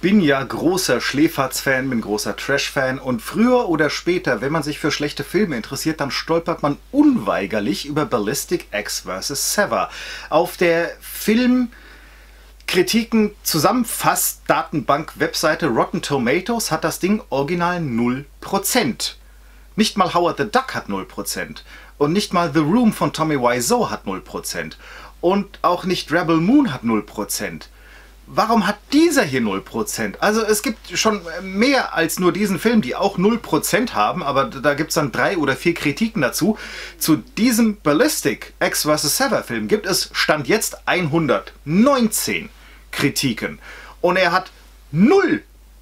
bin ja großer Schläferz-Fan, bin großer Trash-Fan und früher oder später, wenn man sich für schlechte Filme interessiert, dann stolpert man unweigerlich über Ballistic Ecks vs. Sever. Auf der Filmkritiken Zusammenfass-Datenbank-Webseite Rotten Tomatoes hat das Ding original 0%. Nicht mal Howard the Duck hat 0%. Und nicht mal The Room von Tommy Wiseau hat 0%. Und auch nicht Rebel Moon hat 0%. Warum hat dieser hier 0%? Also es gibt schon mehr als nur diesen Film, die auch 0% haben, aber da gibt es dann 3 oder 4 Kritiken dazu. Zu diesem Ballistic Ecks vs. Sever Film gibt es Stand jetzt 119 Kritiken. Und er hat 0%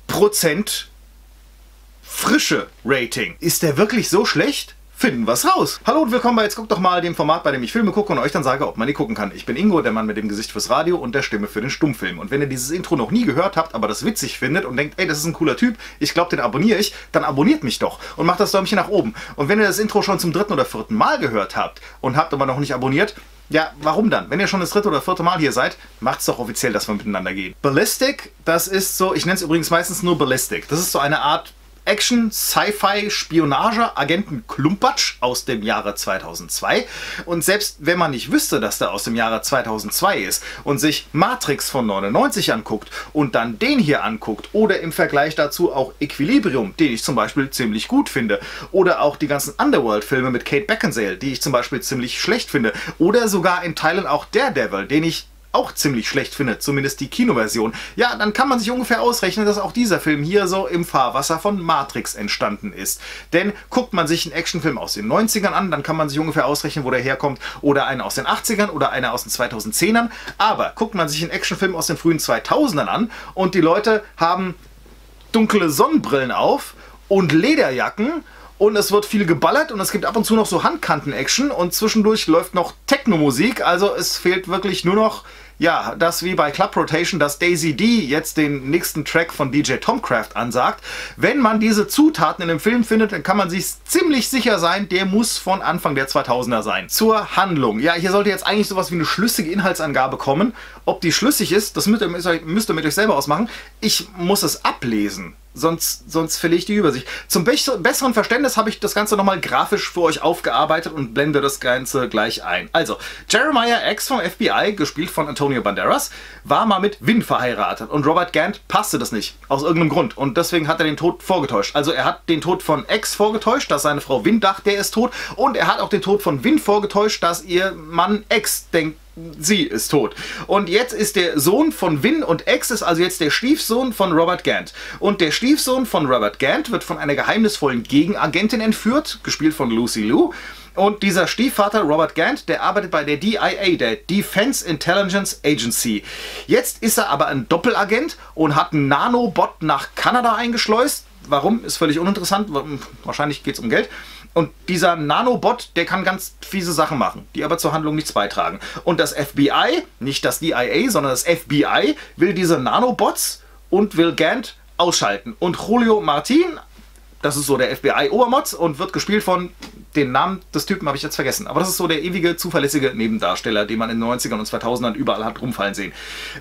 frische Rating. Ist der wirklich so schlecht? Finden wir's raus. Hallo und willkommen bei Jetzt guck doch mal, dem Format, bei dem ich Filme gucke und euch dann sage, ob man die gucken kann. Ich bin Ingo, der Mann mit dem Gesicht fürs Radio und der Stimme für den Stummfilm. Und wenn ihr dieses Intro noch nie gehört habt, aber das witzig findet und denkt, ey, das ist ein cooler Typ, ich glaube, den abonniere ich, dann abonniert mich doch und macht das Däumchen nach oben. Und wenn ihr das Intro schon zum 3. oder 4. Mal gehört habt und habt aber noch nicht abonniert, ja, warum dann? Wenn ihr schon das 3. oder 4. Mal hier seid, macht's doch offiziell, dass wir miteinander gehen. Ballistic, das ist so, ich nenne es übrigens meistens nur Ballistic. Das ist so eine Art Action, Sci-Fi, Spionage, Agenten-Klumpatsch aus dem Jahre 2002. Und selbst wenn man nicht wüsste, dass der aus dem Jahre 2002 ist und sich Matrix von 99 anguckt und dann den hier anguckt oder im Vergleich dazu auch Equilibrium, den ich zum Beispiel ziemlich gut finde, oder auch die ganzen Underworld-Filme mit Kate Beckinsale, die ich zum Beispiel ziemlich schlecht finde, oder sogar in Teilen auch Daredevil, den ich auch ziemlich schlecht findet, zumindest die Kinoversion, ja, dann kann man sich ungefähr ausrechnen, dass auch dieser Film hier so im Fahrwasser von Matrix entstanden ist. Denn guckt man sich einen Actionfilm aus den 90ern an, dann kann man sich ungefähr ausrechnen, wo der herkommt, oder einen aus den 80ern oder einer aus den 2010ern. Aber guckt man sich einen Actionfilm aus den frühen 2000ern an und die Leute haben dunkle Sonnenbrillen auf und Lederjacken, und es wird viel geballert und es gibt ab und zu noch so Handkanten-Action und zwischendurch läuft noch Techno-Musik. Also es fehlt wirklich nur noch, ja, das wie bei Club Rotation, dass Daisy D jetzt den nächsten Track von DJ Tomcraft ansagt. Wenn man diese Zutaten in dem Film findet, dann kann man sich ziemlich sicher sein, der muss von Anfang der 2000er sein. Zur Handlung. Ja, hier sollte jetzt eigentlich sowas wie eine schlüssige Inhaltsangabe kommen. Ob die schlüssig ist, das müsst ihr mit euch selber ausmachen. Ich muss es ablesen. Sonst verliere ich die Übersicht. Zum besseren Verständnis habe ich das Ganze nochmal grafisch für euch aufgearbeitet und blende das Ganze gleich ein. Also, Jeremiah X vom FBI, gespielt von Antonio Banderas, war mal mit Vin verheiratet und Robert Gant passte das nicht, aus irgendeinem Grund. Und deswegen hat er den Tod vorgetäuscht. Also er hat den Tod von X vorgetäuscht, dass seine Frau Vin dachte, er ist tot. Und er hat auch den Tod von Vin vorgetäuscht, dass ihr Mann X denkt, sie ist tot. Und jetzt ist der Sohn von Vin und X ist also jetzt der Stiefsohn von Robert Gant. Und der Stiefsohn von Robert Gant wird von einer geheimnisvollen Gegenagentin entführt, gespielt von Lucy Liu. Und dieser Stiefvater Robert Gant, der arbeitet bei der DIA, der Defense Intelligence Agency. Jetzt ist er aber ein Doppelagent und hat einen Nanobot nach Kanada eingeschleust. Warum? Ist völlig uninteressant. Wahrscheinlich geht es um Geld. Und dieser Nanobot, der kann ganz fiese Sachen machen, die aber zur Handlung nichts beitragen. Und das FBI, nicht das DIA, sondern das FBI, will diese Nanobots und will Gant ausschalten. Und Julio Martin, das ist so der FBI-Obermotz und wird gespielt von, den Namen des Typen habe ich jetzt vergessen, aber das ist so der ewige, zuverlässige Nebendarsteller, den man in den 90ern und 2000ern überall hat rumfallen sehen.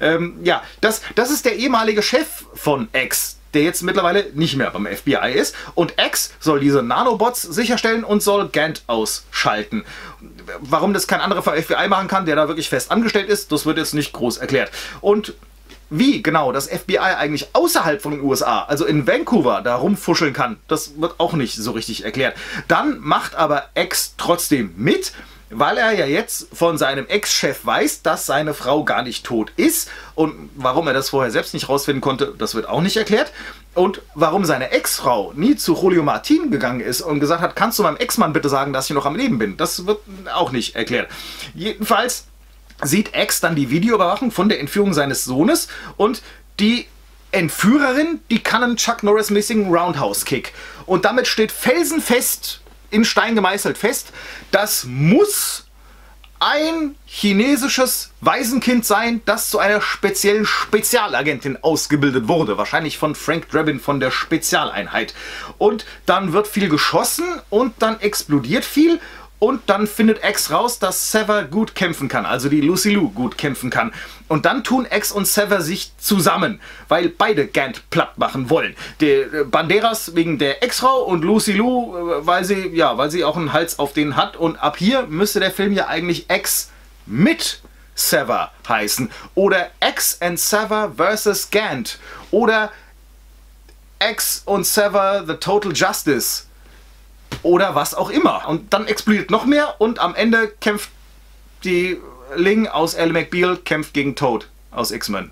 Ja, das ist der ehemalige Chef von X, der jetzt mittlerweile nicht mehr beim FBI ist. Und X soll diese Nanobots sicherstellen und soll Gant ausschalten. Warum das kein anderer vom FBI machen kann, der da wirklich fest angestellt ist, das wird jetzt nicht groß erklärt. Und wie genau das FBI eigentlich außerhalb von den USA, also in Vancouver, da rumfuscheln kann, das wird auch nicht so richtig erklärt. Dann macht aber X trotzdem mit, weil er ja jetzt von seinem Ex-Chef weiß, dass seine Frau gar nicht tot ist. Und warum er das vorher selbst nicht rausfinden konnte, das wird auch nicht erklärt. Und warum seine Ex-Frau nie zu Julio Martin gegangen ist und gesagt hat, kannst du meinem Ex-Mann bitte sagen, dass ich noch am Leben bin, das wird auch nicht erklärt. Jedenfalls sieht X dann die Videoüberwachung von der Entführung seines Sohnes und die Entführerin, die kann einen Chuck Norris-mäßigen Roundhouse-Kick. Und damit steht felsenfest, in Stein gemeißelt fest, das muss ein chinesisches Waisenkind sein, das zu einer speziellen Spezialagentin ausgebildet wurde. Wahrscheinlich von Frank Drebin von der Spezialeinheit. Und dann wird viel geschossen und dann explodiert viel. Und dann findet X raus, dass Sever gut kämpfen kann, also die Lucy Liu gut kämpfen kann. Und dann tun X und Sever sich zusammen, weil beide Gant platt machen wollen. Der Banderas wegen der Ex-Frau und Lucy Liu, weil sie auch einen Hals auf den hat. Und ab hier müsste der Film ja eigentlich X mit Sever heißen. Oder X and Sever vs. Gant. Oder X und Sever The Total Justice. Oder was auch immer. Und dann explodiert noch mehr und am Ende kämpft die Ling aus Ally McBeal kämpft gegen Toad aus X-Men.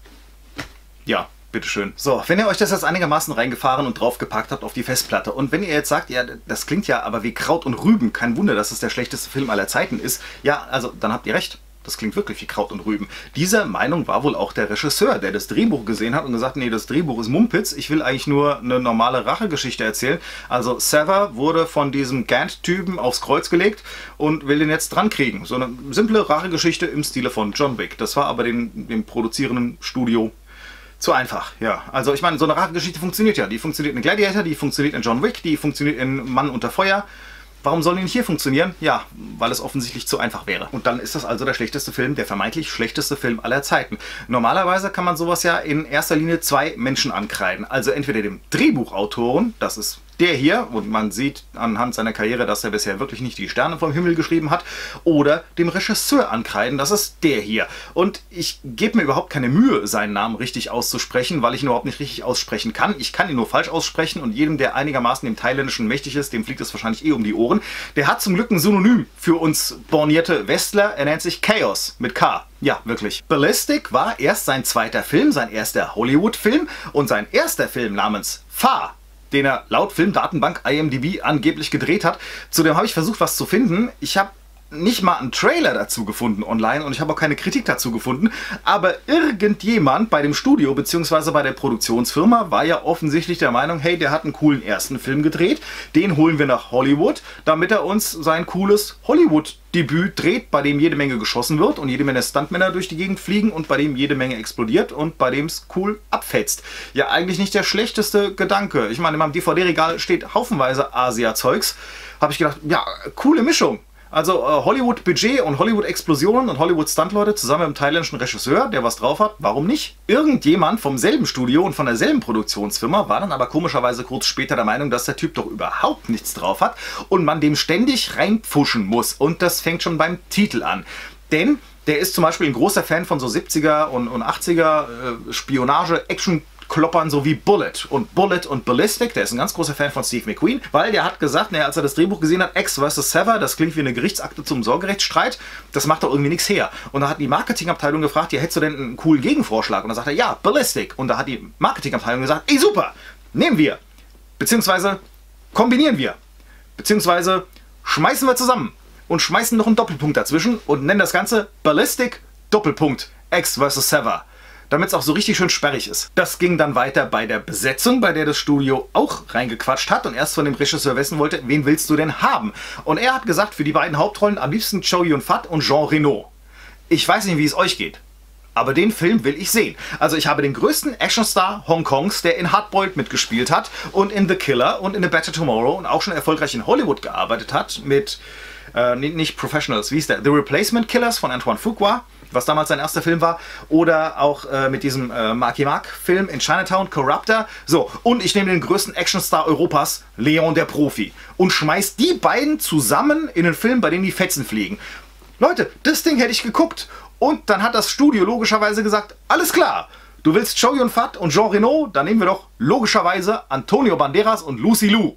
Ja, bitteschön. So, wenn ihr euch das jetzt einigermaßen reingefahren und draufgepackt habt auf die Festplatte und wenn ihr jetzt sagt, ja, das klingt ja aber wie Kraut und Rüben, kein Wunder, dass es der schlechteste Film aller Zeiten ist, ja, also dann habt ihr recht. Das klingt wirklich wie Kraut und Rüben. Dieser Meinung war wohl auch der Regisseur, der das Drehbuch gesehen hat und gesagt, nee, das Drehbuch ist Mumpitz, ich will eigentlich nur eine normale Rachegeschichte erzählen. Also Sever wurde von diesem Gant-Typen aufs Kreuz gelegt und will den jetzt dran kriegen. So eine simple Rachegeschichte im Stile von John Wick. Das war aber dem produzierenden Studio zu einfach, ja. Also ich meine, so eine Rachegeschichte funktioniert ja. Die funktioniert in Gladiator, die funktioniert in John Wick, die funktioniert in Mann unter Feuer. Warum soll die nicht hier funktionieren? Ja, weil es offensichtlich zu einfach wäre. Und dann ist das also der schlechteste Film, der vermeintlich schlechteste Film aller Zeiten. Normalerweise kann man sowas ja in erster Linie zwei Menschen ankreiden. Also entweder dem Drehbuchautoren, das ist der hier, und man sieht anhand seiner Karriere, dass er bisher wirklich nicht die Sterne vom Himmel geschrieben hat, oder dem Regisseur ankreiden, das ist der hier. Und ich gebe mir überhaupt keine Mühe, seinen Namen richtig auszusprechen, weil ich ihn überhaupt nicht richtig aussprechen kann. Ich kann ihn nur falsch aussprechen und jedem, der einigermaßen dem Thailändischen mächtig ist, dem fliegt es wahrscheinlich eh um die Ohren. Der hat zum Glück ein Synonym für uns bornierte Westler, er nennt sich Chaos mit K. Ja, wirklich. Ballistic war erst sein zweiter Film, sein erster Hollywood-Film und sein erster Film namens Fa, den er laut Filmdatenbank IMDb angeblich gedreht hat. Zudem habe ich versucht, was zu finden. Ich habe nicht mal einen Trailer dazu gefunden online und ich habe auch keine Kritik dazu gefunden, aber irgendjemand bei dem Studio bzw. bei der Produktionsfirma war ja offensichtlich der Meinung, hey, der hat einen coolen ersten Film gedreht, den holen wir nach Hollywood, damit er uns sein cooles Hollywood-Debüt dreht, bei dem jede Menge geschossen wird und jede Menge Stuntmänner durch die Gegend fliegen und bei dem jede Menge explodiert und bei dem es cool abfetzt. Ja, eigentlich nicht der schlechteste Gedanke. Ich meine, in meinem DVD-Regal steht haufenweise Asia-Zeugs. Habe ich gedacht, ja, coole Mischung. Also Hollywood-Budget und Hollywood-Explosionen und Hollywood-Stuntleute zusammen mit einem thailändischen Regisseur, der was drauf hat, warum nicht? Irgendjemand vom selben Studio und von derselben Produktionsfirma war dann aber komischerweise kurz später der Meinung, dass der Typ doch überhaupt nichts drauf hat und man dem ständig reinpfuschen muss. Und das fängt schon beim Titel an. Denn der ist zum Beispiel ein großer Fan von so 70er und 80er Spionage-Action- Kloppern so wie Bullet. Und Bullet und Ballistic, der ist ein ganz großer Fan von Steve McQueen, weil der hat gesagt, naja, als er das Drehbuch gesehen hat, X vs. Sever, das klingt wie eine Gerichtsakte zum Sorgerechtsstreit, das macht doch irgendwie nichts her. Und da hat die Marketingabteilung gefragt, ja, hättest du denn einen coolen Gegenvorschlag? Und da sagt er, ja, Ballistic. Und da hat die Marketingabteilung gesagt, ey, super, nehmen wir. Beziehungsweise kombinieren wir. Beziehungsweise schmeißen wir zusammen. Und schmeißen noch einen Doppelpunkt dazwischen und nennen das Ganze Ballistic Doppelpunkt X vs. Sever. Damit es auch so richtig schön sperrig ist. Das ging dann weiter bei der Besetzung, bei der das Studio auch reingequatscht hat und erst von dem Regisseur wissen wollte, wen willst du denn haben? Und er hat gesagt, für die beiden Hauptrollen am liebsten Chow Yun-Fat und Jean Reno. Ich weiß nicht, wie es euch geht, aber den Film will ich sehen. Also ich habe den größten Actionstar Hongkongs, der in Hardboiled mitgespielt hat und in The Killer und in A Better Tomorrow und auch schon erfolgreich in Hollywood gearbeitet hat mit, nicht Professionals, wie hieß der? The Replacement Killers von Antoine Fuqua, was damals sein erster Film war, oder auch mit diesem Marky Mark-Film in Chinatown, Corruptor. So, und ich nehme den größten Actionstar Europas, Leon der Profi, und schmeiß die beiden zusammen in einen Film, bei dem die Fetzen fliegen. Leute, das Ding hätte ich geguckt. Und dann hat das Studio logischerweise gesagt, alles klar, du willst Chow Yun-Fat und Jean Reno, dann nehmen wir doch logischerweise Antonio Banderas und Lucy Liu.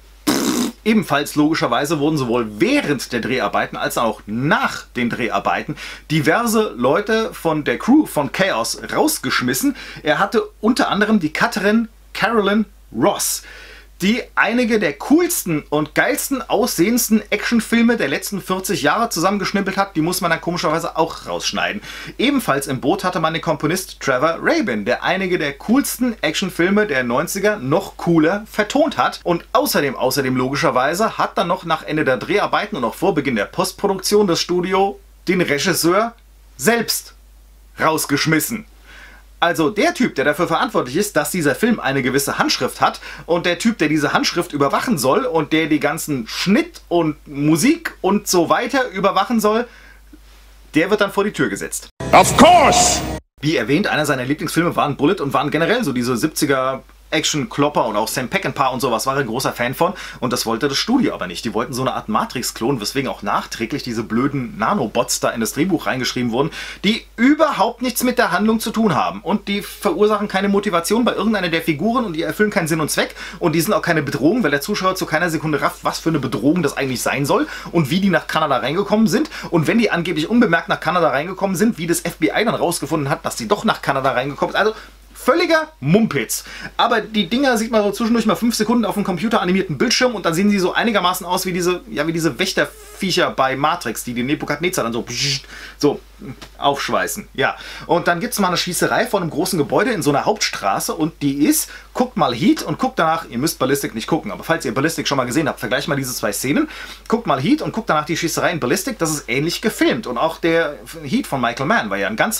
Ebenfalls logischerweise wurden sowohl während der Dreharbeiten als auch nach den Dreharbeiten diverse Leute von der Crew von Chaos rausgeschmissen. Er hatte unter anderem die Cutterin Carolyn Ross, die einige der coolsten und geilsten aussehendsten Actionfilme der letzten 40 Jahre zusammengeschnippelt hat. Die muss man dann komischerweise auch rausschneiden. Ebenfalls im Boot hatte man den Komponist Trevor Rabin, der einige der coolsten Actionfilme der 90er noch cooler vertont hat. Und außerdem logischerweise hat dann noch nach Ende der Dreharbeiten und auch vor Beginn der Postproduktion das Studio den Regisseur selbst rausgeschmissen. Also der Typ, der dafür verantwortlich ist, dass dieser Film eine gewisse Handschrift hat und der Typ, der diese Handschrift überwachen soll und der die ganzen Schnitt und Musik und so weiter überwachen soll, der wird dann vor die Tür gesetzt. Of course! Wie erwähnt, einer seiner Lieblingsfilme waren Bullitt und waren generell so diese 70er Action-Klopper und auch Sam Peckinpah und sowas war er ein großer Fan von und das wollte das Studio aber nicht. Die wollten so eine Art Matrix-Klon, weswegen auch nachträglich diese blöden Nanobots da in das Drehbuch reingeschrieben wurden, die überhaupt nichts mit der Handlung zu tun haben und die verursachen keine Motivation bei irgendeiner der Figuren und die erfüllen keinen Sinn und Zweck und die sind auch keine Bedrohung, weil der Zuschauer zu keiner Sekunde rafft, was für eine Bedrohung das eigentlich sein soll und wie die nach Kanada reingekommen sind und wenn die angeblich unbemerkt nach Kanada reingekommen sind, wie das FBI dann rausgefunden hat, dass die doch nach Kanada reingekommen sind. Also völliger Mumpitz. Aber die Dinger sieht man so zwischendurch mal 5 Sekunden auf einem computeranimierten Bildschirm und dann sehen sie so einigermaßen aus wie diese Wächterviecher bei Matrix, die den Nebukadnezar dann so aufschweißen. Ja. Und dann gibt es mal eine Schießerei vor einem großen Gebäude in so einer Hauptstraße und die ist, guckt mal Heat und guckt danach, ihr müsst Ballistic nicht gucken, aber falls ihr Ballistic schon mal gesehen habt, vergleicht mal diese 2 Szenen, guckt mal Heat und guckt danach die Schießerei in Ballistic, das ist ähnlich gefilmt und auch der Heat von Michael Mann war ja ein ganz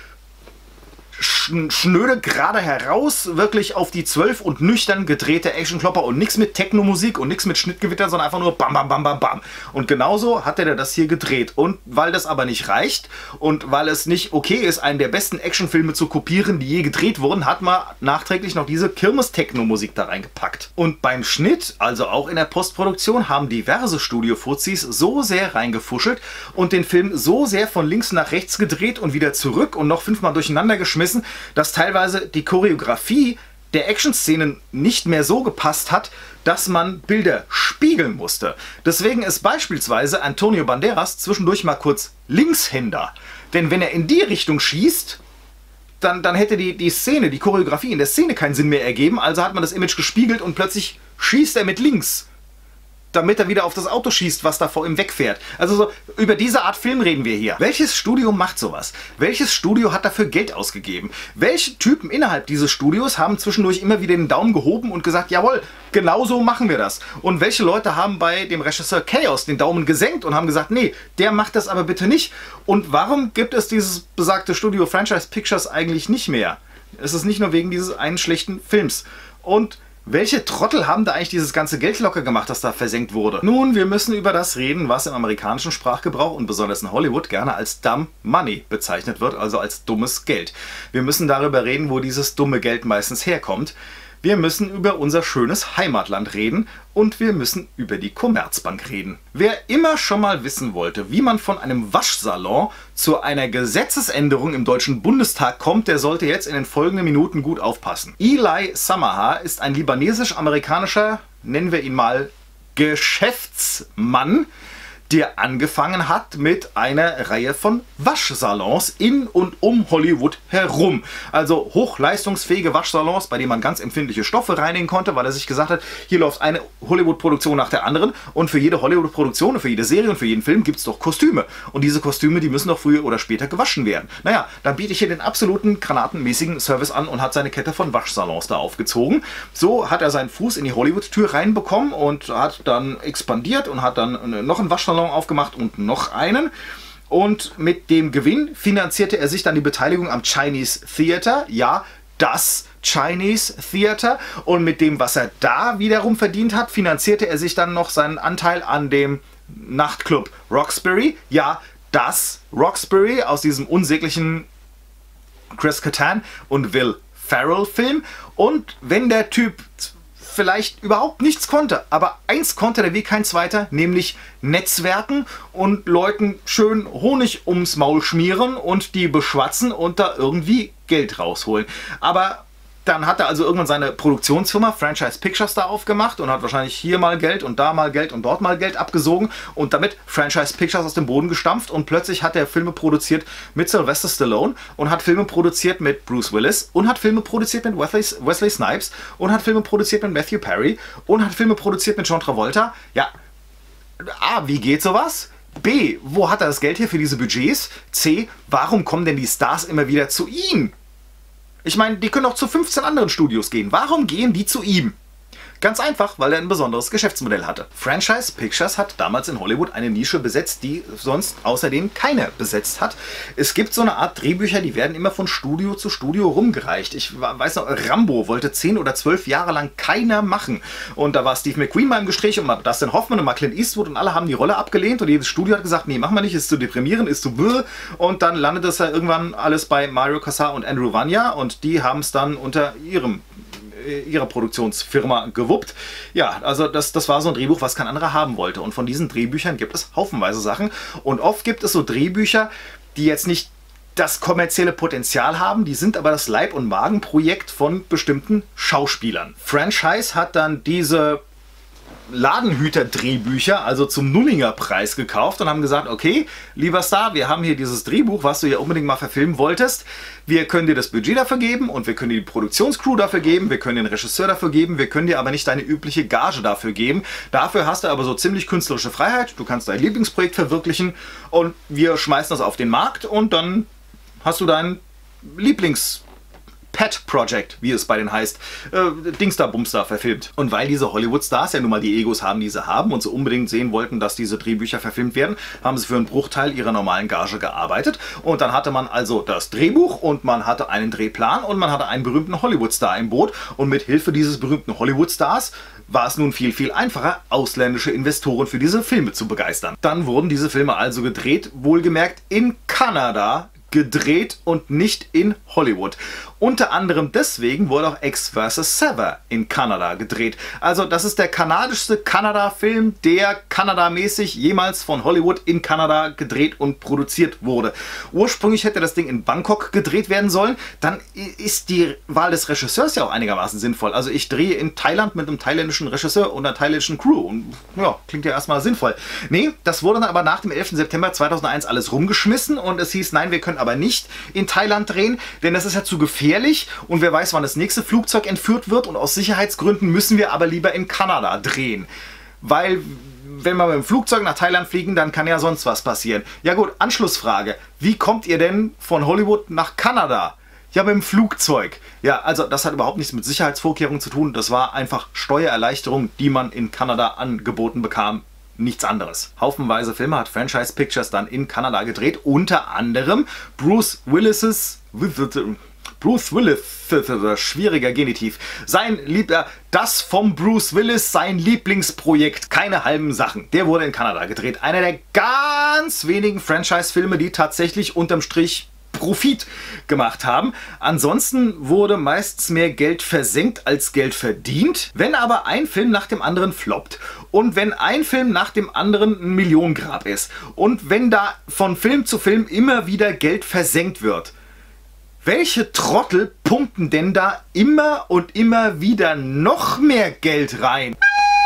schnöde, gerade heraus, wirklich auf die 12 und nüchtern gedrehte Action-Klopper und nichts mit Techno-Musik und nichts mit Schnittgewitter, sondern einfach nur bam, bam, bam, bam, bam. Und genauso hat er das hier gedreht. Und weil das aber nicht reicht und weil es nicht okay ist, einen der besten Actionfilme zu kopieren, die je gedreht wurden, hat man nachträglich noch diese Kirmes-Techno-Musik da reingepackt. Und beim Schnitt, also auch in der Postproduktion, haben diverse Studio-Fuzis so sehr reingefuschelt und den Film so sehr von links nach rechts gedreht und wieder zurück und noch 5-mal durcheinander geschmissen, dass teilweise die Choreografie der Action-Szenen nicht mehr so gepasst hat, dass man Bilder spiegeln musste. Deswegen ist beispielsweise Antonio Banderas zwischendurch mal kurz Linkshänder. Denn wenn er in die Richtung schießt, dann hätte die Szene, die Choreografie in der Szene keinen Sinn mehr ergeben. Also hat man das Image gespiegelt und plötzlich schießt er mit links, damit er wieder auf das Auto schießt, was da vor ihm wegfährt. Also so, über diese Art Film reden wir hier. Welches Studio macht sowas? Welches Studio hat dafür Geld ausgegeben? Welche Typen innerhalb dieses Studios haben zwischendurch immer wieder den Daumen gehoben und gesagt, jawohl, genau so machen wir das? Und welche Leute haben bei dem Regisseur Chaos den Daumen gesenkt und haben gesagt, nee, der macht das aber bitte nicht? Und warum gibt es dieses besagte Studio Franchise Pictures eigentlich nicht mehr? Es ist nicht nur wegen dieses einen schlechten Films. Und welche Trottel haben da eigentlich dieses ganze Geld locker gemacht, das da versenkt wurde? Nun, wir müssen über das reden, was im amerikanischen Sprachgebrauch und besonders in Hollywood gerne als Dumb Money bezeichnet wird, also als dummes Geld. Wir müssen darüber reden, wo dieses dumme Geld meistens herkommt. Wir müssen über unser schönes Heimatland reden und wir müssen über die Commerzbank reden. Wer immer schon mal wissen wollte, wie man von einem Waschsalon zu einer Gesetzesänderung im Deutschen Bundestag kommt, der sollte jetzt in den folgenden Minuten gut aufpassen. Eli Samaha ist ein libanesisch-amerikanischer, nennen wir ihn mal, Geschäftsmann, der angefangen hat mit einer Reihe von Waschsalons in und um Hollywood herum. Also hochleistungsfähige Waschsalons, bei denen man ganz empfindliche Stoffe reinigen konnte, weil er sich gesagt hat, hier läuft eine Hollywood-Produktion nach der anderen und für jede Hollywood-Produktion und für jede Serie und für jeden Film gibt es doch Kostüme. Und diese Kostüme, die müssen doch früher oder später gewaschen werden. Naja, dann biete ich hier den absoluten granatenmäßigen Service an und hat seine Kette von Waschsalons da aufgezogen. So hat er seinen Fuß in die Hollywood-Tür reinbekommen und hat dann expandiert und hat dann noch einen Waschsalon aufgemacht und noch einen. Und mit dem Gewinn finanzierte er sich dann die Beteiligung am Chinese Theater. Ja, das Chinese Theater. Und mit dem, was er da wiederum verdient hat, finanzierte er sich dann noch seinen Anteil an dem Nachtclub Roxbury. Ja, das Roxbury aus diesem unsäglichen Chris Kattan und Will Ferrell Film. Und wenn der Typ vielleicht überhaupt nichts konnte, aber eins konnte der wie kein zweiter, nämlich Netzwerken und Leuten schön Honig ums Maul schmieren und die beschwatzen und da irgendwie Geld rausholen. Aber dann hat er also irgendwann seine Produktionsfirma Franchise Pictures da aufgemacht und hat wahrscheinlich hier mal Geld und da mal Geld und dort mal Geld abgesogen und damit Franchise Pictures aus dem Boden gestampft und plötzlich hat er Filme produziert mit Sylvester Stallone und hat Filme produziert mit Bruce Willis und hat Filme produziert mit Wesley Snipes und hat Filme produziert mit Matthew Perry und hat Filme produziert mit John Travolta. Ja, A, wie geht sowas? B, wo hat er das Geld her für diese Budgets? C, warum kommen denn die Stars immer wieder zu ihm? Ich meine, die können auch zu 15 anderen Studios gehen. Warum gehen die zu ihm? Ganz einfach, weil er ein besonderes Geschäftsmodell hatte. Franchise Pictures hat damals in Hollywood eine Nische besetzt, die sonst außerdem keine besetzt hat. Es gibt so eine Art Drehbücher, die werden immer von Studio zu Studio rumgereicht. Ich weiß noch, Rambo wollte 10 oder 12 Jahre lang keiner machen. Und da war Steve McQueen mal im Gespräch und mal Dustin Hoffman und mal Clint Eastwood und alle haben die Rolle abgelehnt und jedes Studio hat gesagt, nee, machen wir nicht, ist zu deprimierend, ist zu bläh. Und dann landet es ja irgendwann alles bei Mario Kassar und Andrew Vanya und die haben es dann unter ihrer Produktionsfirma gewuppt. Ja, also das war so ein Drehbuch, was kein anderer haben wollte. Und von diesen Drehbüchern gibt es haufenweise Sachen. Und oft gibt es so Drehbücher, die jetzt nicht das kommerzielle Potenzial haben, die sind aber das Leib- und Magenprojekt von bestimmten Schauspielern. Franchise hat dann diese Ladenhüter-Drehbücher, also zum Nullinger-Preis gekauft und haben gesagt, okay, lieber Star, wir haben hier dieses Drehbuch, was du ja unbedingt mal verfilmen wolltest. Wir können dir das Budget dafür geben und wir können dir die Produktionscrew dafür geben, wir können den Regisseur dafür geben, wir können dir aber nicht deine übliche Gage dafür geben. Dafür hast du aber so ziemlich künstlerische Freiheit, du kannst dein Lieblingsprojekt verwirklichen und wir schmeißen das auf den Markt und dann hast du dein Pet Project, wie es bei denen heißt, Dingster Bumster verfilmt. Und weil diese Hollywood-Stars ja nun mal die Egos haben, die sie haben und so unbedingt sehen wollten, dass diese Drehbücher verfilmt werden, haben sie für einen Bruchteil ihrer normalen Gage gearbeitet. Und dann hatte man also das Drehbuch und man hatte einen Drehplan und man hatte einen berühmten Hollywood-Star im Boot. Und mit Hilfe dieses berühmten Hollywood-Stars war es nun viel, viel einfacher, ausländische Investoren für diese Filme zu begeistern. Dann wurden diese Filme also gedreht, wohlgemerkt in Kanada, gedreht und nicht in Hollywood. Unter anderem deswegen wurde auch X vs. Sever in Kanada gedreht. Also das ist der kanadischste Kanada-Film, der kanadamäßig jemals von Hollywood in Kanada gedreht und produziert wurde. Ursprünglich hätte das Ding in Bangkok gedreht werden sollen. Dann ist die Wahl des Regisseurs ja auch einigermaßen sinnvoll. Also ich drehe in Thailand mit einem thailändischen Regisseur und einer thailändischen Crew. Und ja, klingt ja erstmal sinnvoll. Nee, das wurde dann aber nach dem 11. September 2001 alles rumgeschmissen und es hieß, nein, wir können aber nicht in Thailand drehen, denn das ist ja zu gefährlich und wer weiß, wann das nächste Flugzeug entführt wird und aus Sicherheitsgründen müssen wir aber lieber in Kanada drehen. Weil, wenn wir mit dem Flugzeug nach Thailand fliegen, dann kann ja sonst was passieren. Ja gut, Anschlussfrage. Wie kommt ihr denn von Hollywood nach Kanada? Ja, mit dem Flugzeug. Ja, also das hat überhaupt nichts mit Sicherheitsvorkehrungen zu tun. Das war einfach Steuererleichterung, die man in Kanada angeboten bekam. Nichts anderes. Haufenweise Filme hat Franchise Pictures dann in Kanada gedreht. Unter anderem Bruce Willis, schwieriger Genitiv, das vom Bruce Willis, sein Lieblingsprojekt, keine halben Sachen. Der wurde in Kanada gedreht. Einer der ganz wenigen Franchise-Filme, die tatsächlich unterm Strich Profit gemacht haben. Ansonsten wurde meistens mehr Geld versenkt als Geld verdient. Wenn aber ein Film nach dem anderen floppt und wenn ein Film nach dem anderen ein Millionengrab ist und wenn da von Film zu Film immer wieder Geld versenkt wird, welche Trottel pumpen denn da immer und immer wieder noch mehr Geld rein?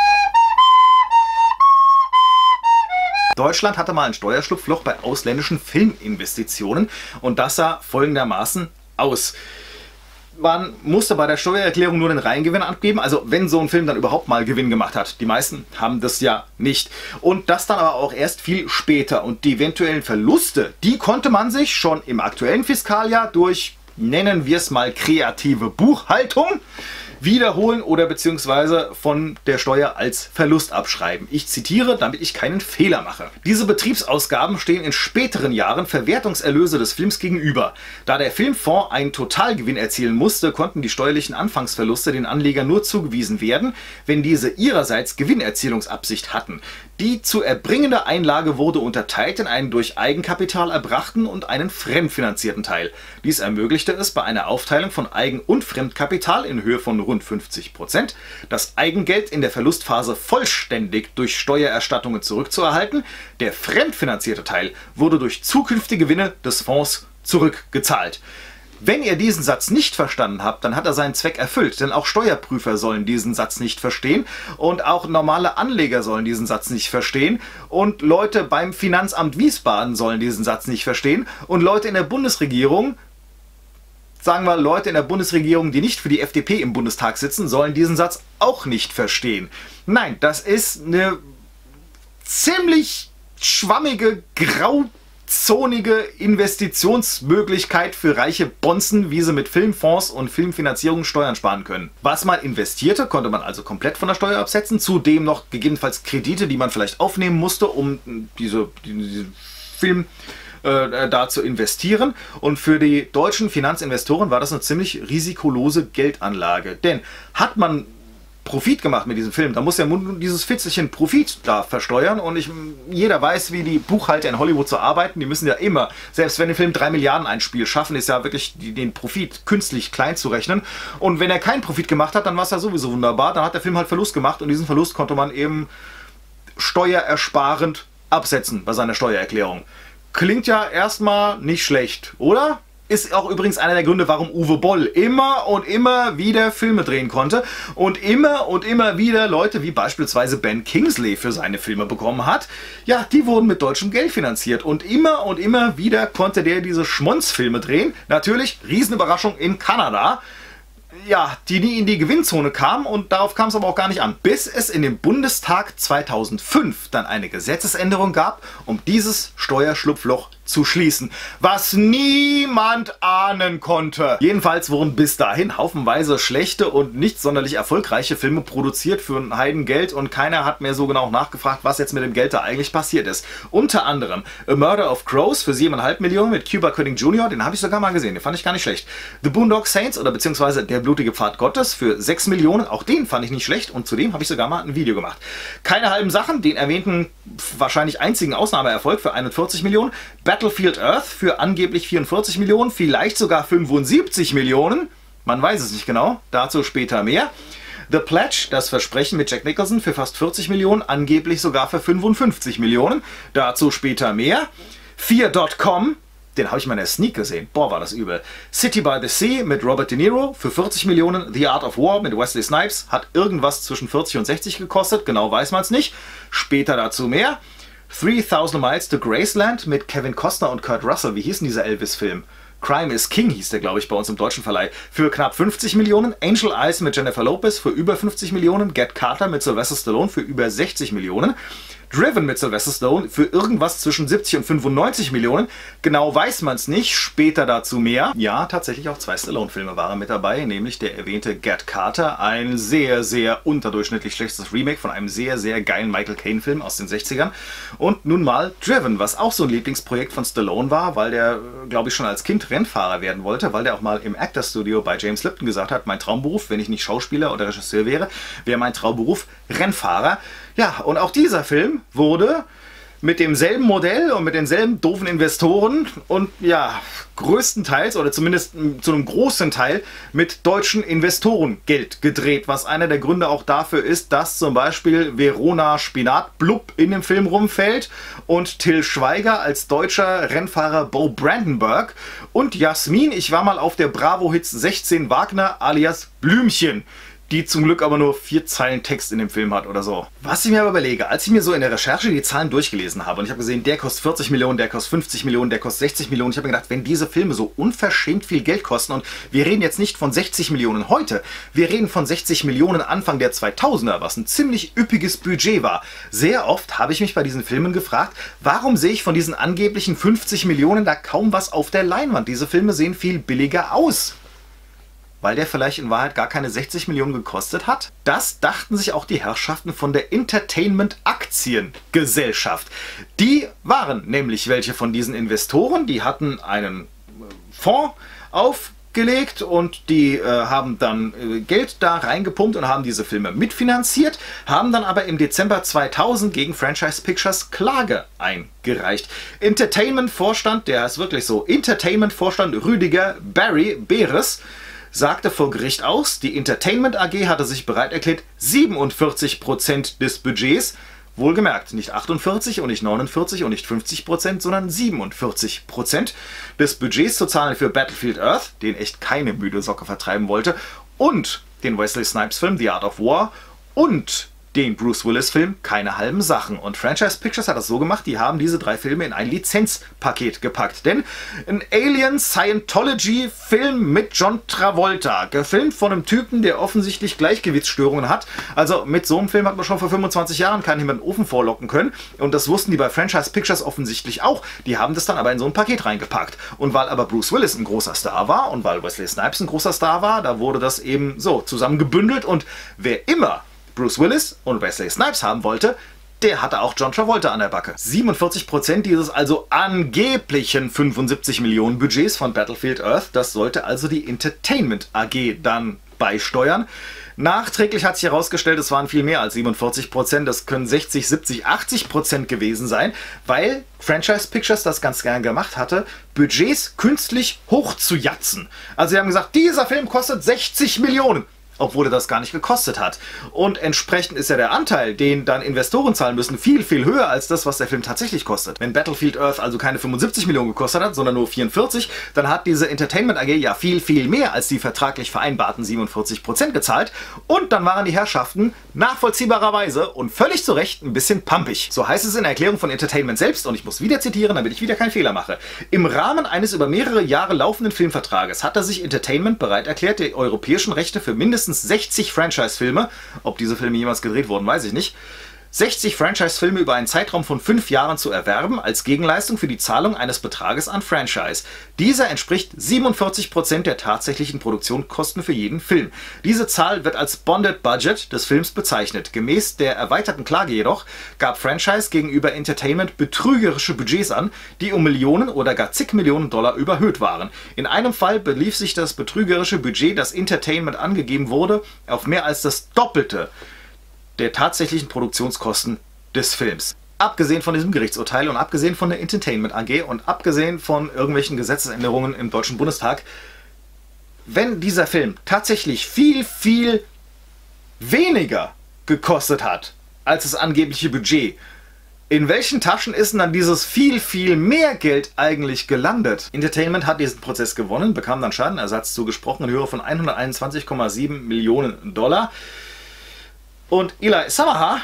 Deutschland hatte mal ein Steuerschlupfloch bei ausländischen Filminvestitionen und das sah folgendermaßen aus. Man musste bei der Steuererklärung nur den Reingewinn abgeben, also wenn so ein Film dann überhaupt mal Gewinn gemacht hat. Die meisten haben das ja nicht. Und das dann aber auch erst viel später. Und die eventuellen Verluste, die konnte man sich schon im aktuellen Fiskaljahr durch, nennen wir es mal, kreative Buchhaltung wiederholen oder beziehungsweise von der Steuer als Verlust abschreiben. Ich zitiere, damit ich keinen Fehler mache. Diese Betriebsausgaben stehen in späteren Jahren Verwertungserlöse des Films gegenüber. Da der Filmfonds einen Totalgewinn erzielen musste, konnten die steuerlichen Anfangsverluste den Anlegern nur zugewiesen werden, wenn diese ihrerseits Gewinnerzielungsabsicht hatten. Die zu erbringende Einlage wurde unterteilt in einen durch Eigenkapital erbrachten und einen fremdfinanzierten Teil. Dies ermöglichte es bei einer Aufteilung von Eigen- und Fremdkapital in Höhe von rund 50%, das Eigengeld in der Verlustphase vollständig durch Steuererstattungen zurückzuerhalten. Der fremdfinanzierte Teil wurde durch zukünftige Gewinne des Fonds zurückgezahlt. Wenn ihr diesen Satz nicht verstanden habt, dann hat er seinen Zweck erfüllt, denn auch Steuerprüfer sollen diesen Satz nicht verstehen und auch normale Anleger sollen diesen Satz nicht verstehen und Leute beim Finanzamt Wiesbaden sollen diesen Satz nicht verstehen und Leute in der Bundesregierung, sagen wir Leute in der Bundesregierung, die nicht für die FDP im Bundestag sitzen, sollen diesen Satz auch nicht verstehen. Nein, das ist eine ziemlich schwammige, zonige Investitionsmöglichkeit für reiche Bonzen, wie sie mit Filmfonds und Filmfinanzierung Steuern sparen können. Was man investierte, konnte man also komplett von der Steuer absetzen. Zudem noch gegebenenfalls Kredite, die man vielleicht aufnehmen musste, um diesen Film da zu investieren. Und für die deutschen Finanzinvestoren war das eine ziemlich risikolose Geldanlage. Denn hat man Profit gemacht mit diesem Film, da muss ja dieses Fitzelchen Profit da versteuern, und jeder weiß, wie die Buchhalter in Hollywood so arbeiten. Die müssen ja immer, selbst wenn der Film 3 Milliarden einspielt, schaffen es ja wirklich, den Profit künstlich klein zu rechnen. Und wenn er keinen Profit gemacht hat, dann war es ja sowieso wunderbar. Dann hat der Film halt Verlust gemacht, und diesen Verlust konnte man eben steuerersparend absetzen bei seiner Steuererklärung. Klingt ja erstmal nicht schlecht, oder? Ist auch übrigens einer der Gründe, warum Uwe Boll immer und immer wieder Filme drehen konnte und immer wieder Leute wie beispielsweise Ben Kingsley für seine Filme bekommen hat. Ja, die wurden mit deutschem Geld finanziert, und immer wieder konnte der diese Schmonzfilme drehen. Natürlich, Riesenüberraschung in Kanada. Ja, die nie in die Gewinnzone kam, und darauf kam es aber auch gar nicht an. Bis es in dem Bundestag 2005 dann eine Gesetzesänderung gab, um dieses Steuerschlupfloch zu schließen, was niemand ahnen konnte. Jedenfalls wurden bis dahin haufenweise schlechte und nicht sonderlich erfolgreiche Filme produziert für ein Heidengeld, und keiner hat mehr so genau nachgefragt, was jetzt mit dem Geld da eigentlich passiert ist. Unter anderem A Murder of Crows für 7,5 Millionen mit Cuba Gooding Jr., den habe ich sogar mal gesehen, den fand ich gar nicht schlecht. The Boondock Saints oder beziehungsweise Der blutige Pfad Gottes für 6 Millionen, auch den fand ich nicht schlecht, und zudem habe ich sogar mal ein Video gemacht. Keine halben Sachen, den erwähnten wahrscheinlich einzigen Ausnahmeerfolg für 41 Millionen. Battlefield Earth für angeblich 44 Millionen, vielleicht sogar 75 Millionen. Man weiß es nicht genau, dazu später mehr. The Pledge, das Versprechen mit Jack Nicholson für fast 40 Millionen, angeblich sogar für 55 Millionen. Dazu später mehr. Fear.com, den habe ich mal in der Sneak gesehen. Boah, war das übel. City by the Sea mit Robert De Niro für 40 Millionen. The Art of War mit Wesley Snipes hat irgendwas zwischen 40 und 60 gekostet. Genau weiß man es nicht. Später dazu mehr. 3000 Miles to Graceland mit Kevin Costner und Kurt Russell. Wie hieß denn dieser Elvis-Film? Crime is King hieß der, glaube ich, bei uns im deutschen Verleih. Für knapp 50 Millionen. Angel Eyes mit Jennifer Lopez für über 50 Millionen. Get Carter mit Sylvester Stallone für über 60 Millionen. Driven mit Sylvester Stallone für irgendwas zwischen 70 und 95 Millionen. Genau weiß man es nicht, später dazu mehr. Ja, tatsächlich auch 2 Stallone-Filme waren mit dabei, nämlich der erwähnte Get Carter, ein sehr unterdurchschnittlich schlechtes Remake von einem sehr geilen Michael Caine-Film aus den 60ern. Und nun mal Driven, was auch so ein Lieblingsprojekt von Stallone war, weil der, glaube ich, schon als Kind Rennfahrer werden wollte, weil der auch mal im Actors Studio bei James Lipton gesagt hat, mein Traumberuf, wenn ich nicht Schauspieler oder Regisseur wäre, wäre mein Traumberuf Rennfahrer. Ja, und auch dieser Film wurde mit demselben Modell und mit denselben doofen Investoren und ja, größtenteils oder zumindest zu einem großen Teil mit deutschen Investorengeld gedreht, was einer der Gründe auch dafür ist, dass zum Beispiel Verona Spinat-Blub in dem Film rumfällt und Till Schweiger als deutscher Rennfahrer Bo Brandenburg und Jasmin, ich war mal auf der Bravo Hits 16 Wagner alias Blümchen, die zum Glück aber nur 4 Zeilen Text in dem Film hat oder so. Was ich mir aber überlege, als ich mir so in der Recherche die Zahlen durchgelesen habe und ich habe gesehen, der kostet 40 Millionen, der kostet 50 Millionen, der kostet 60 Millionen, ich habe mir gedacht, wenn diese Filme so unverschämt viel Geld kosten, und wir reden jetzt nicht von 60 Millionen heute, wir reden von 60 Millionen Anfang der 2000er, was ein ziemlich üppiges Budget war. Sehr oft habe ich mich bei diesen Filmen gefragt, warum sehe ich von diesen angeblichen 50 Millionen da kaum was auf der Leinwand? Diese Filme sehen viel billiger aus. Weil der vielleicht in Wahrheit gar keine 60 Millionen gekostet hat? Das dachten sich auch die Herrschaften von der Entertainment Aktiengesellschaft. Die waren nämlich welche von diesen Investoren, die hatten einen Fonds aufgelegt und die haben dann Geld da reingepumpt und haben diese Filme mitfinanziert, haben dann aber im Dezember 2000 gegen Franchise Pictures Klage eingereicht. Entertainment-Vorstand, der heißt wirklich so, Entertainment-Vorstand Rüdiger Barry Beres, sagte vor Gericht aus, die Entertainment AG hatte sich bereit erklärt, 47% des Budgets, wohlgemerkt nicht 48 und nicht 49 und nicht 50%, sondern 47% des Budgets zu zahlen für Battlefield Earth, den echt keine müde Socke vertreiben wollte, und den Wesley Snipes Film The Art of War und den Bruce Willis-Film keine halben Sachen. Und Franchise Pictures hat das so gemacht, die haben diese 3 Filme in ein Lizenzpaket gepackt. Denn ein Alien-Scientology-Film mit John Travolta, gefilmt von einem Typen, der offensichtlich Gleichgewichtsstörungen hat. Also mit so einem Film hat man schon vor 25 Jahren keinen in den Ofen vorlocken können. Und das wussten die bei Franchise Pictures offensichtlich auch. Die haben das dann aber in so ein Paket reingepackt. Und weil aber Bruce Willis ein großer Star war und weil Wesley Snipes ein großer Star war, da wurde das eben so zusammengebündelt. Und wer immer Bruce Willis und Wesley Snipes haben wollte, der hatte auch John Travolta an der Backe. 47% dieses also angeblichen 75 Millionen Budgets von Battlefield Earth, das sollte also die Entertainment AG dann beisteuern. Nachträglich hat sich herausgestellt, es waren viel mehr als 47%, das können 60, 70, 80% gewesen sein, weil Franchise Pictures das ganz gern gemacht hatte, Budgets künstlich hochzujatzen. Also sie haben gesagt, dieser Film kostet 60 Millionen. Obwohl er das gar nicht gekostet hat. Und entsprechend ist ja der Anteil, den dann Investoren zahlen müssen, viel, viel höher als das, was der Film tatsächlich kostet. Wenn Battlefield Earth also keine 75 Millionen gekostet hat, sondern nur 44, dann hat diese Entertainment AG ja viel, viel mehr als die vertraglich vereinbarten 47% gezahlt. Und dann waren die Herrschaften nachvollziehbarerweise und völlig zu Recht ein bisschen pampig. So heißt es in der Erklärung von Entertainment selbst, und ich muss wieder zitieren, damit ich wieder keinen Fehler mache. Im Rahmen eines über mehrere Jahre laufenden Filmvertrages hatte sich Entertainment bereit erklärt, die europäischen Rechte für mindestens 60 Franchise-Filme, ob diese Filme jemals gedreht wurden, weiß ich nicht, 60 Franchise-Filme über einen Zeitraum von 5 Jahren zu erwerben, als Gegenleistung für die Zahlung eines Betrages an Franchise. Dieser entspricht 47% der tatsächlichen Produktionskosten für jeden Film. Diese Zahl wird als Bonded Budget des Films bezeichnet. Gemäß der erweiterten Klage jedoch gab Franchise gegenüber Entertainment betrügerische Budgets an, die um Millionen oder gar zig Millionen Dollar überhöht waren. In einem Fall belief sich das betrügerische Budget, das Entertainment angegeben wurde, auf mehr als das Doppelte der tatsächlichen Produktionskosten des Films. Abgesehen von diesem Gerichtsurteil und abgesehen von der Entertainment AG und abgesehen von irgendwelchen Gesetzesänderungen im Deutschen Bundestag, wenn dieser Film tatsächlich viel, viel weniger gekostet hat als das angebliche Budget, in welchen Taschen ist denn dann dieses viel, viel mehr Geld eigentlich gelandet? Entertainment hat diesen Prozess gewonnen, bekam dann Schadenersatz zugesprochen in Höhe von 121,7 Millionen Dollar. Und Eli Samaha,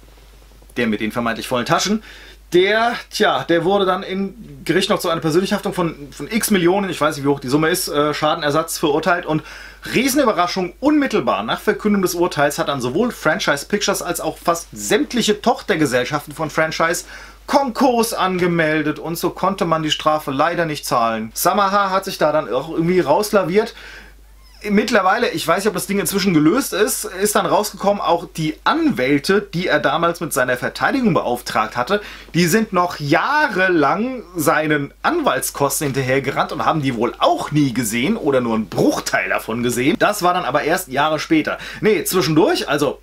der mit den vermeintlich vollen Taschen, der wurde dann im Gericht noch zu einer persönlichen Haftung von x Millionen, ich weiß nicht wie hoch die Summe ist, Schadenersatz verurteilt. Und Riesenüberraschung, unmittelbar nach Verkündung des Urteils hat dann sowohl Franchise Pictures als auch fast sämtliche Tochtergesellschaften von Franchise Konkurs angemeldet und so konnte man die Strafe leider nicht zahlen. Samaha hat sich da dann auch irgendwie rauslaviert. Mittlerweile, ich weiß nicht, ob das Ding inzwischen gelöst ist, ist dann rausgekommen, auch die Anwälte, die er damals mit seiner Verteidigung beauftragt hatte, die sind noch jahrelang seinen Anwaltskosten hinterhergerannt und haben die wohl auch nie gesehen oder nur einen Bruchteil davon gesehen. Das war dann aber erst Jahre später. Nee, zwischendurch, also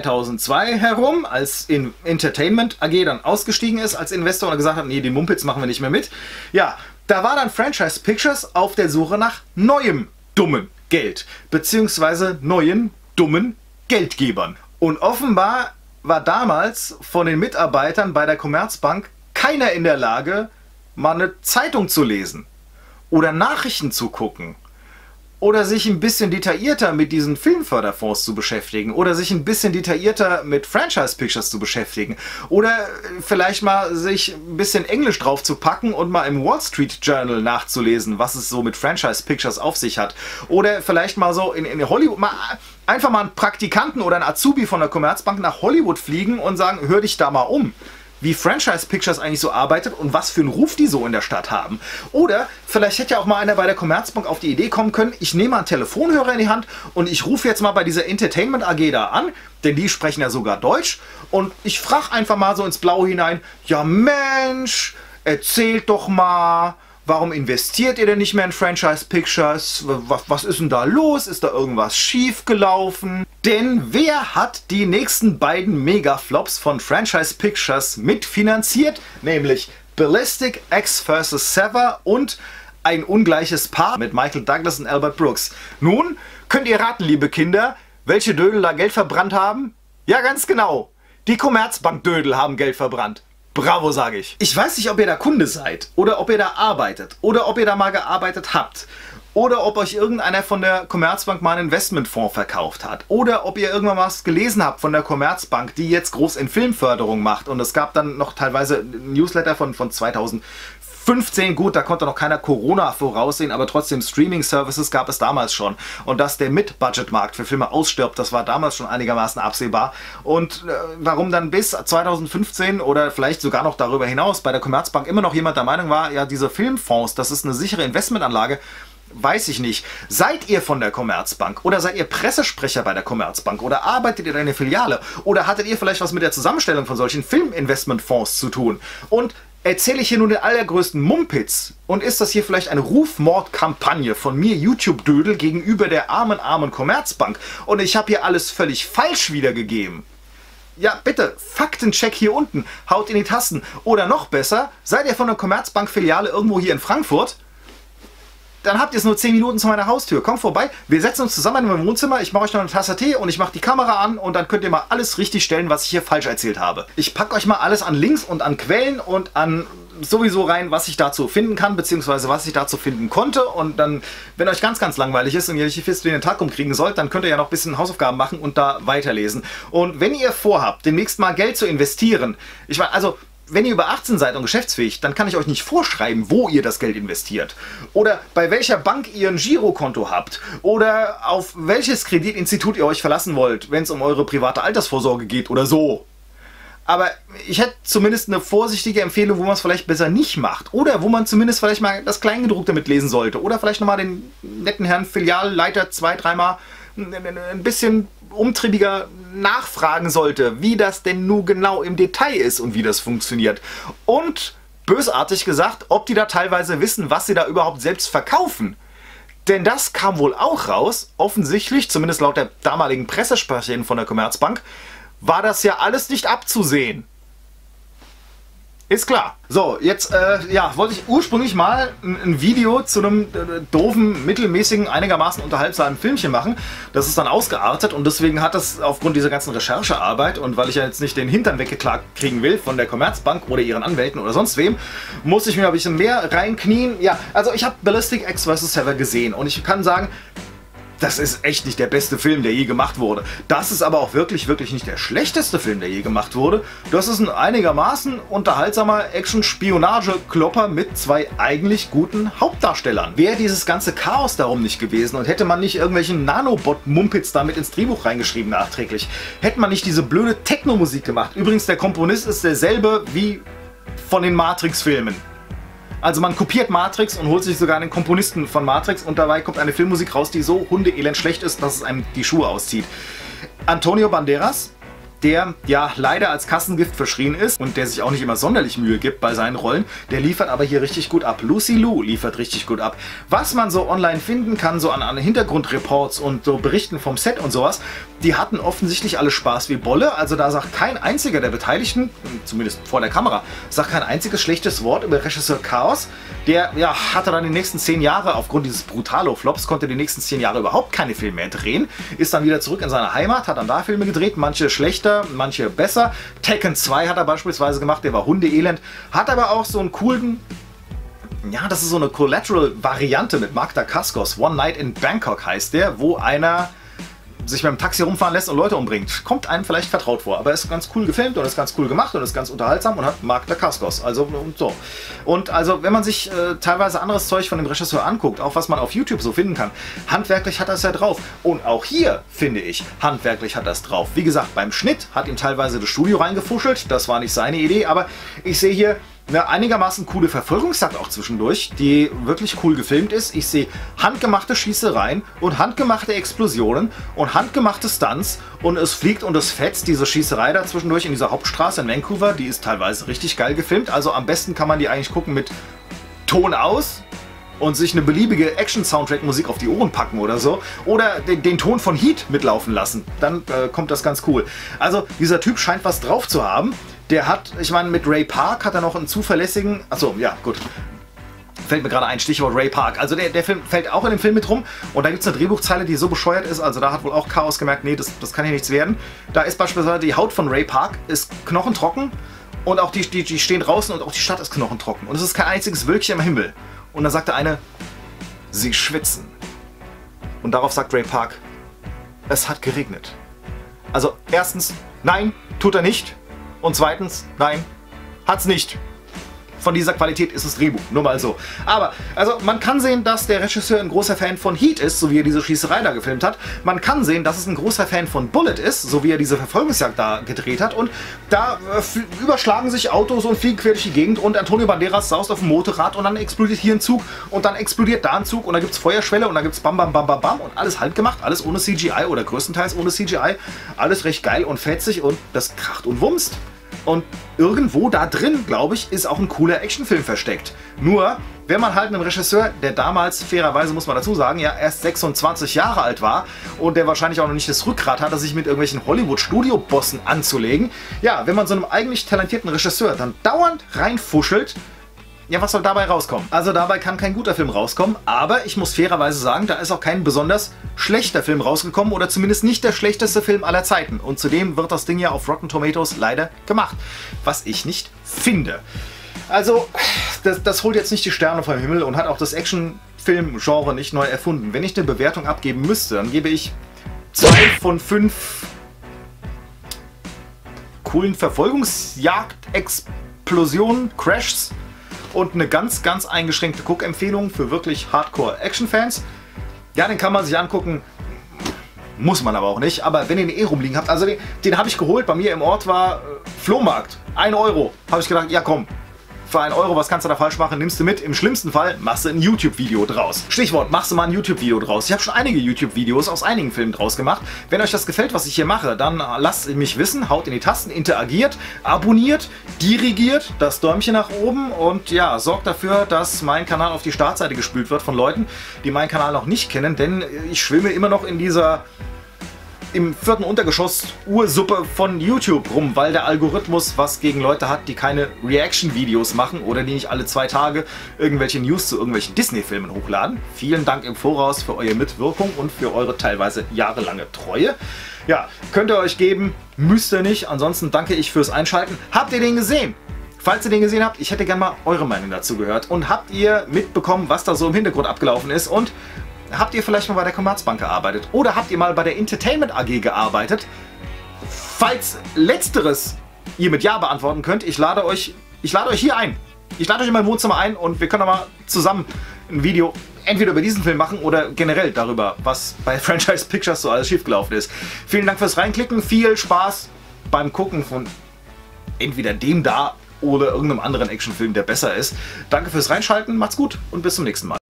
2002 herum, als Entertainment AG dann ausgestiegen ist als Investor und gesagt hat, nee, den Mumpitz machen wir nicht mehr mit. Ja, da war dann Franchise Pictures auf der Suche nach neuem dummen Geld, beziehungsweise neuen, dummen Geldgebern. Und offenbar war damals von den Mitarbeitern bei der Commerzbank keiner in der Lage, mal eine Zeitung zu lesen oder Nachrichten zu gucken oder sich ein bisschen detaillierter mit diesen Filmförderfonds zu beschäftigen oder sich ein bisschen detaillierter mit Franchise Pictures zu beschäftigen oder vielleicht mal sich ein bisschen Englisch drauf zu packen und mal im Wall Street Journal nachzulesen, was es so mit Franchise Pictures auf sich hat. Oder vielleicht mal so in Hollywood, einfach mal einen Praktikanten oder einen Azubi von der Commerzbank nach Hollywood fliegen und sagen, hör dich da mal um, wie Franchise Pictures eigentlich so arbeitet und was für einen Ruf die so in der Stadt haben. Oder vielleicht hätte ja auch mal einer bei der Commerzbank auf die Idee kommen können, ich nehme mal einen Telefonhörer in die Hand und ich rufe jetzt mal bei dieser Entertainment AG da an, denn die sprechen ja sogar Deutsch, und ich frage einfach mal so ins Blaue hinein, ja Mensch, erzählt doch mal, warum investiert ihr denn nicht mehr in Franchise Pictures? Was ist denn da los? Ist da irgendwas schief gelaufen? Denn wer hat die nächsten beiden Megaflops von Franchise Pictures mitfinanziert? Nämlich Ballistic X vs. Sever und Ein ungleiches Paar mit Michael Douglas und Albert Brooks. Nun könnt ihr raten, liebe Kinder, welche Dödel da Geld verbrannt haben? Ja, ganz genau. Die Commerzbank-Dödel haben Geld verbrannt. Bravo, sage ich. Ich weiß nicht, ob ihr da Kunde seid oder ob ihr da arbeitet oder ob ihr da mal gearbeitet habt oder ob euch irgendeiner von der Commerzbank mal einen Investmentfonds verkauft hat oder ob ihr irgendwann was gelesen habt von der Commerzbank, die jetzt groß in Filmförderung macht, und es gab dann noch teilweise Newsletter von 2015, gut, da konnte noch keiner Corona voraussehen, aber trotzdem Streaming-Services gab es damals schon. Und dass der Mid-Budget-Markt für Filme ausstirbt, das war damals schon einigermaßen absehbar. Und warum dann bis 2015 oder vielleicht sogar noch darüber hinaus bei der Commerzbank immer noch jemand der Meinung war, ja, diese Filmfonds, das ist eine sichere Investmentanlage, weiß ich nicht. Seid ihr von der Commerzbank oder seid ihr Pressesprecher bei der Commerzbank oder arbeitet ihr in einer Filiale oder hattet ihr vielleicht was mit der Zusammenstellung von solchen Filminvestmentfonds zu tun? Und erzähle ich hier nur den allergrößten Mumpitz? Und ist das hier vielleicht eine Rufmordkampagne von mir, YouTube-Dödel, gegenüber der armen Commerzbank? Und ich habe hier alles völlig falsch wiedergegeben. Ja, bitte, Faktencheck hier unten. Haut in die Tasten. Oder noch besser, seid ihr von der Commerzbank-Filiale irgendwo hier in Frankfurt? Dann habt ihr es nur 10 Minuten zu meiner Haustür. Kommt vorbei, wir setzen uns zusammen in meinem Wohnzimmer, ich mache euch noch eine Tasse Tee und ich mache die Kamera an und dann könnt ihr mal alles richtig stellen, was ich hier falsch erzählt habe. Ich packe euch mal alles an Links und an Quellen und an sowieso rein, was ich dazu finden kann, beziehungsweise was ich dazu finden konnte, und dann, wenn euch ganz langweilig ist und ihr nicht wisst, wie ihr den Tag umkriegen sollt, dann könnt ihr ja noch ein bisschen Hausaufgaben machen und da weiterlesen. Und wenn ihr vorhabt, demnächst mal Geld zu investieren, ich meine, also wenn ihr über 18 seid und geschäftsfähig, dann kann ich euch nicht vorschreiben, wo ihr das Geld investiert. Oder bei welcher Bank ihr ein Girokonto habt. Oder auf welches Kreditinstitut ihr euch verlassen wollt, wenn es um eure private Altersvorsorge geht oder so. Aber ich hätte zumindest eine vorsichtige Empfehlung, wo man es vielleicht besser nicht macht. Oder wo man zumindest vielleicht mal das Kleingedruckte mitlesen sollte. Oder vielleicht nochmal den netten Herrn Filialleiter 2-3 Mal ein bisschen umtriebiger nachfragen sollte, wie das denn nun genau im Detail ist und wie das funktioniert. Und bösartig gesagt, ob die da teilweise wissen, was sie da überhaupt selbst verkaufen. Denn das kam wohl auch raus, offensichtlich, zumindest laut der damaligen Pressesprecherin von der Commerzbank, war das ja alles nicht abzusehen. Ist klar. So, jetzt ja, wollte ich ursprünglich mal ein Video zu einem doofen, mittelmäßigen, einigermaßen unterhaltsamen Filmchen machen. Das ist dann ausgeartet und deswegen hat das aufgrund dieser ganzen Recherchearbeit und weil ich ja jetzt nicht den Hintern weggeklagt kriegen will von der Commerzbank oder ihren Anwälten oder sonst wem, muss ich mir ein bisschen mehr reinknien. Ja, also ich habe Ballistic Ecks vs. Sever gesehen und ich kann sagen, das ist echt nicht der beste Film, der je gemacht wurde. Das ist aber auch wirklich nicht der schlechteste Film, der je gemacht wurde. Das ist ein einigermaßen unterhaltsamer Action-Spionage-Klopper mit 2 eigentlich guten Hauptdarstellern. Wäre dieses ganze Chaos darum nicht gewesen und hätte man nicht irgendwelchen Nanobot-Mumpitz damit ins Drehbuch reingeschrieben nachträglich, hätte man nicht diese blöde Techno-Musik gemacht. Übrigens, der Komponist ist derselbe wie von den Matrix-Filmen. Also man kopiert Matrix und holt sich sogar einen Komponisten von Matrix und dabei kommt eine Filmmusik raus, die so hundeelend schlecht ist, dass es einem die Schuhe auszieht. Antonio Banderas, der ja leider als Kassengift verschrien ist und der sich auch nicht immer sonderlich Mühe gibt bei seinen Rollen, der liefert aber hier richtig gut ab. Lucy Liu liefert richtig gut ab. Was man so online finden kann, so an Hintergrundreports und so Berichten vom Set und sowas, die hatten offensichtlich alle Spaß wie Bolle. Also da sagt kein einziger der Beteiligten, zumindest vor der Kamera, sagt kein einziges schlechtes Wort über Regisseur Chaos. Der ja, hatte dann die nächsten 10 Jahre, aufgrund dieses Brutalo-Flops, konnte die nächsten 10 Jahre überhaupt keine Filme mehr drehen. Ist dann wieder zurück in seine Heimat, hat dann da Filme gedreht, manche schlechter, manche besser. Tekken 2 hat er beispielsweise gemacht, der war hundeelend. Hat aber auch so einen coolen, ja, das ist so eine Collateral-Variante mit Mark Dacascos. One Night in Bangkok heißt der, wo einer sich mit dem Taxi rumfahren lässt und Leute umbringt. Kommt einem vielleicht vertraut vor, aber ist ganz cool gefilmt und ist ganz cool gemacht und ist ganz unterhaltsam und hat Mark Dacascos. Also und so. Und also wenn man sich teilweise anderes Zeug von dem Regisseur anguckt, auch was man auf YouTube so finden kann, handwerklich hat er es ja drauf. Und auch hier, finde ich, handwerklich hat er es drauf. Wie gesagt, beim Schnitt hat ihm teilweise das Studio reingefuschelt, das war nicht seine Idee, aber ich sehe hier eine einigermaßen coole Verfolgungsjagd auch zwischendurch, die wirklich cool gefilmt ist. Ich sehe handgemachte Schießereien und handgemachte Explosionen und handgemachte Stunts und es fliegt und es fetzt. Diese Schießerei da zwischendurch in dieser Hauptstraße in Vancouver, die ist teilweise richtig geil gefilmt. Also am besten kann man die eigentlich gucken mit Ton aus und sich eine beliebige Action-Soundtrack-Musik auf die Ohren packen oder so. Oder den Ton von Heat mitlaufen lassen. Dann kommt das ganz cool. Also dieser Typ scheint was drauf zu haben. Der hat, ich meine, mit Ray Park hat er noch einen zuverlässigen, achso, ja, gut. Fällt mir gerade ein, Stichwort Ray Park. Also der Film fällt auch in dem Film mit rum und da gibt es eine Drehbuchzeile, die so bescheuert ist, also da hat wohl auch Chaos gemerkt, nee, das kann hier nichts werden. Da ist beispielsweise die Haut von Ray Park ist knochentrocken und auch die stehen draußen und auch die Stadt ist knochentrocken und es ist kein einziges Wölkchen im Himmel. Und dann sagt der eine, sie schwitzen. Und darauf sagt Ray Park, es hat geregnet. Also erstens, nein, tut er nicht. Und zweitens, nein, hat's nicht. Von dieser Qualität ist das Drehbuch, nur mal so. Aber, also man kann sehen, dass der Regisseur ein großer Fan von Heat ist, so wie er diese Schießerei da gefilmt hat. Man kann sehen, dass es ein großer Fan von Bullet ist, so wie er diese Verfolgungsjagd da gedreht hat. Und da überschlagen sich Autos und fliegen quer durch die Gegend und Antonio Banderas saust auf dem Motorrad und dann explodiert hier ein Zug und dann explodiert da ein Zug und da gibt es Feuerschwelle und da gibt es bam, bam, bam, bam, bam und alles handgemacht, alles ohne CGI oder größtenteils ohne CGI. Alles recht geil und fetzig und das kracht und wumst. Und irgendwo da drin, glaube ich, ist auch ein cooler Actionfilm versteckt. Nur, wenn man halt einen Regisseur, der damals, fairerweise muss man dazu sagen, ja erst 26 Jahre alt war und der wahrscheinlich auch noch nicht das Rückgrat hatte, sich mit irgendwelchen Hollywood-Studio-Bossen anzulegen. Ja, wenn man so einem eigentlich talentierten Regisseur dann dauernd reinfuschelt, ja, was soll dabei rauskommen? Also dabei kann kein guter Film rauskommen, aber ich muss fairerweise sagen, da ist auch kein besonders schlechter Film rausgekommen oder zumindest nicht der schlechteste Film aller Zeiten. Und zudem wird das Ding ja auf Rotten Tomatoes leider gemacht, was ich nicht finde. Also, das holt jetzt nicht die Sterne vom Himmel und hat auch das Actionfilm-Genre nicht neu erfunden. Wenn ich eine Bewertung abgeben müsste, dann gebe ich 2 von 5 coolen Verfolgungsjagd-Explosionen, Crashs und eine ganz, ganz eingeschränkte Guckempfehlung für wirklich Hardcore-Action-Fans. Ja, den kann man sich angucken, muss man aber auch nicht. Aber wenn ihr den eh rumliegen habt, also den habe ich geholt, bei mir im Ort war Flohmarkt, 1 Euro. Habe ich gedacht, ja komm, für 1 Euro, was kannst du da falsch machen, nimmst du mit. Im schlimmsten Fall machst du ein YouTube-Video draus. Stichwort, machst du mal ein YouTube-Video draus. Ich habe schon einige YouTube-Videos aus einigen Filmen draus gemacht. Wenn euch das gefällt, was ich hier mache, dann lasst mich wissen, haut in die Tasten, interagiert, abonniert, dirigiert, das Däumchen nach oben und ja, sorgt dafür, dass mein Kanal auf die Startseite gespült wird von Leuten, die meinen Kanal noch nicht kennen, denn ich schwimme immer noch in dieser im 4. Untergeschoss Ursuppe von YouTube rum, weil der Algorithmus was gegen Leute hat, die keine Reaction-Videos machen oder die nicht alle 2 Tage irgendwelche News zu irgendwelchen Disney-Filmen hochladen. Vielen Dank im Voraus für eure Mitwirkung und für eure teilweise jahrelange Treue. Ja, könnt ihr euch geben, müsst ihr nicht. Ansonsten danke ich fürs Einschalten. Habt ihr den gesehen? Falls ihr den gesehen habt, ich hätte gerne mal eure Meinung dazu gehört. Und habt ihr mitbekommen, was da so im Hintergrund abgelaufen ist? Und habt ihr vielleicht mal bei der Commerzbank gearbeitet? Oder habt ihr mal bei der Entertainment AG gearbeitet? Falls Letzteres ihr mit Ja beantworten könnt, ich lade euch hier ein. Ich lade euch in mein Wohnzimmer ein und wir können mal zusammen ein Video entweder über diesen Film machen oder generell darüber, was bei Franchise Pictures so alles schiefgelaufen ist. Vielen Dank fürs Reinklicken, viel Spaß beim Gucken von entweder dem da oder irgendeinem anderen Actionfilm, der besser ist. Danke fürs Reinschalten, macht's gut und bis zum nächsten Mal.